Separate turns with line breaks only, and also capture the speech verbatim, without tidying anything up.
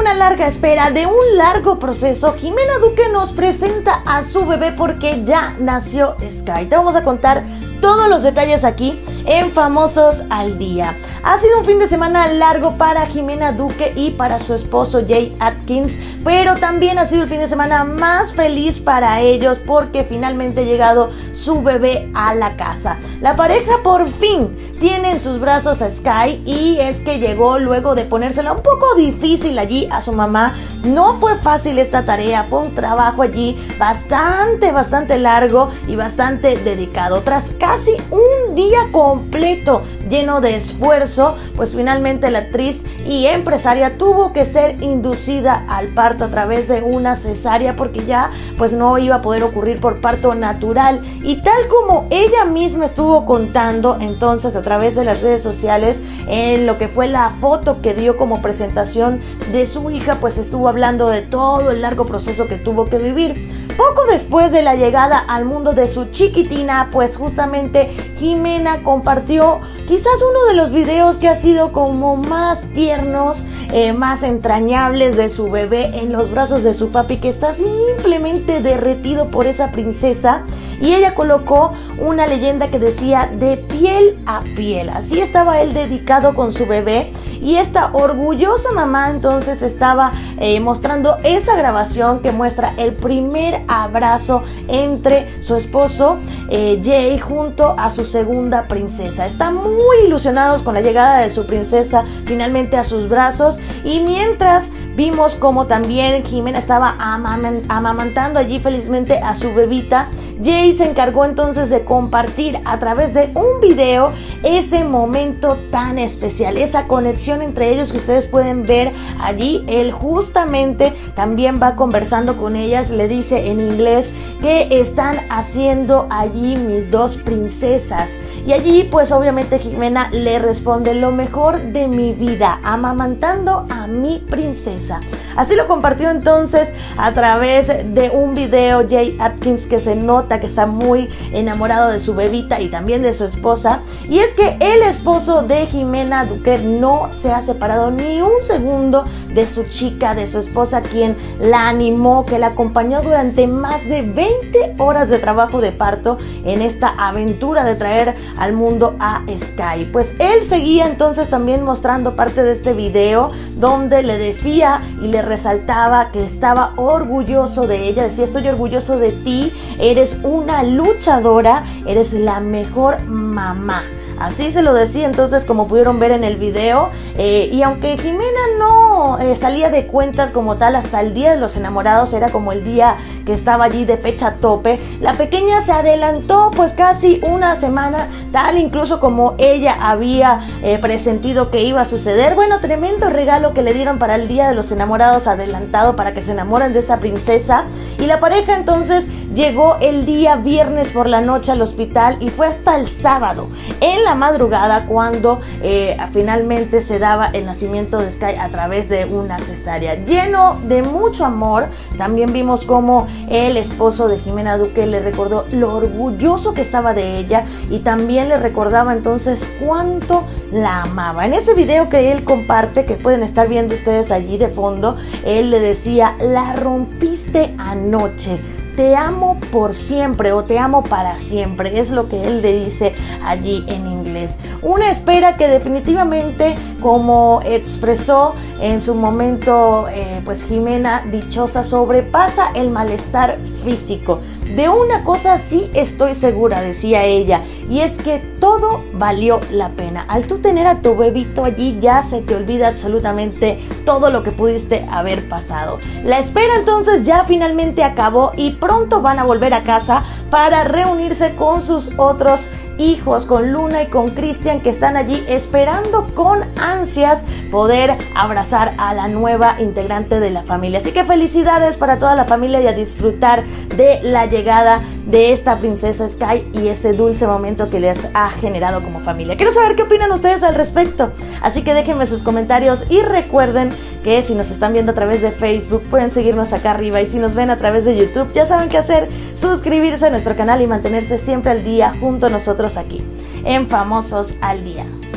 una larga espera, de un largo proceso, Ximena Duque nos presenta a su bebé porque ya nació Sky. Te vamos a contar todos los detalles aquí en Famosos al Día. Ha sido un fin de semana largo para Ximena Duque y para su esposo Jay Atkins, pero también ha sido el fin de semana más feliz para ellos porque finalmente ha llegado su bebé a la casa. La pareja por fin tiene en sus brazos a Sky, y es que llegó luego de ponérsela un poco difícil allí a su mamá. No fue fácil esta tarea, fue un trabajo allí bastante, bastante largo y bastante dedicado. Tras casi un día completo lleno de esfuerzo, pues finalmente la actriz y empresaria tuvo que ser inducida al parto a través de una cesárea porque ya pues no iba a poder ocurrir por parto natural. Y tal como ella misma estuvo contando entonces a través de las redes sociales, en lo que fue la foto que dio como presentación de su hija, pues estuvo hablando de todo el largo proceso que tuvo que vivir. Poco después de la llegada al mundo de su chiquitina, pues justamente Ximena compartió quizás uno de los videos que ha sido como más tiernos, eh, más entrañables de su bebé en los brazos de su papi, que está simplemente derretido por esa princesa. Y ella colocó una leyenda que decía de piel a piel. Así estaba él dedicado con su bebé, y esta orgullosa mamá entonces estaba eh, mostrando esa grabación que muestra el primer abrazo entre su esposo eh, Jay junto a su segunda princesa. Están muy ilusionados con la llegada de su princesa finalmente a sus brazos, y mientras vimos como también Ximena estaba amamantando allí felizmente a su bebita, Jay se encargó entonces de compartir a través de un video ese momento tan especial, esa conexión entre ellos que ustedes pueden ver allí. Él justamente también va conversando con ellas, le dice en inglés que están haciendo allí mis dos princesas, y allí pues obviamente Ximena le responde: lo mejor de mi vida, amamantando a mi princesa. Así lo compartió entonces a través de un video Jay Atkins, que se nota que está muy enamorado de su bebita y también de su esposa. Y es que el esposo de Ximena Duque no se ha separado ni un segundo de su chica, de su esposa, quien la animó, que la acompañó durante más de veinte horas de trabajo de parto en esta aventura de traer al mundo a Sky. Pues él seguía entonces también mostrando parte de este video donde le decía y le resaltaba que estaba orgulloso de ella. Decía: estoy orgulloso de ti, eres una luchadora, eres la mejor mamá. Así se lo decía entonces, como pudieron ver en el video. Eh, y aunque Ximena no eh, salía de cuentas como tal hasta el Día de los Enamorados, era como el día que estaba allí de fecha tope, la pequeña se adelantó pues casi una semana, tal incluso como ella había eh, presentido que iba a suceder. Bueno, tremendo regalo que le dieron para el Día de los Enamorados adelantado, para que se enamoren de esa princesa. Y la pareja entonces llegó el día viernes por la noche al hospital, y fue hasta el sábado en la madrugada cuando eh, finalmente se daba el nacimiento de Sky a través de una cesárea. Lleno de mucho amor, también vimos como el esposo de Ximena Duque le recordó lo orgulloso que estaba de ella, y también le recordaba entonces cuánto la amaba. En ese video que él comparte, que pueden estar viendo ustedes allí de fondo, él le decía: la rompiste anoche, te amo por siempre, o te amo para siempre, es lo que él le dice allí en inglés. Una espera que definitivamente, como expresó en su momento eh, pues Ximena, dichosa, sobrepasa el malestar físico. De una cosa sí estoy segura, decía ella, y es que todo valió la pena. Al tú tener a tu bebito allí, ya se te olvida absolutamente todo lo que pudiste haber pasado. La espera entonces ya finalmente acabó, y pronto van a volver a casa para reunirse con sus otros hijos, con Luna y con Cristian, que están allí esperando con ansias poder abrazar a la nueva integrante de la familia. Así que felicidades para toda la familia, y a disfrutar de la llegada de esta princesa Sky y ese dulce momento que les ha generado como familia. Quiero saber qué opinan ustedes al respecto, así que déjenme sus comentarios, y recuerden que si nos están viendo a través de Facebook pueden seguirnos acá arriba, y si nos ven a través de YouTube ya saben qué hacer: suscribirse a nuestro canal y mantenerse siempre al día junto a nosotros aquí en Famosos al Día.